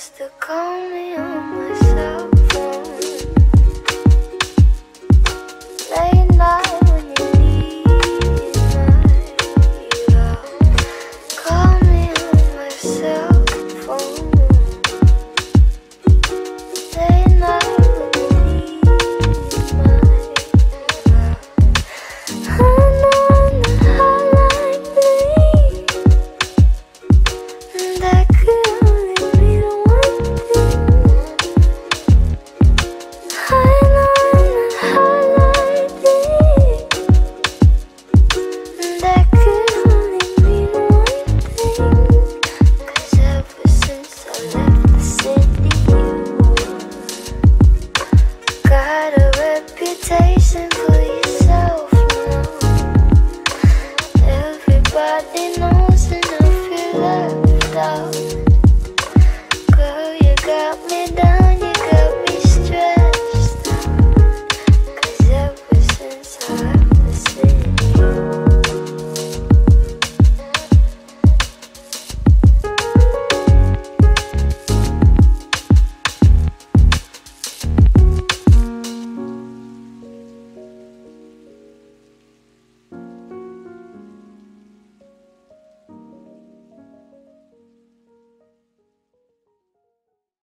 used to call me on my cell phone. Late night when you need my love. Call me on my cell phone. Late night when you need my love. I know when the hotline bleeds, that could only mean one thing. I know when the hotline bleeds, that could only mean one thing. 'Cause ever since I left the city, you got a reputation for yourself now. Everybody knows and I feel left out.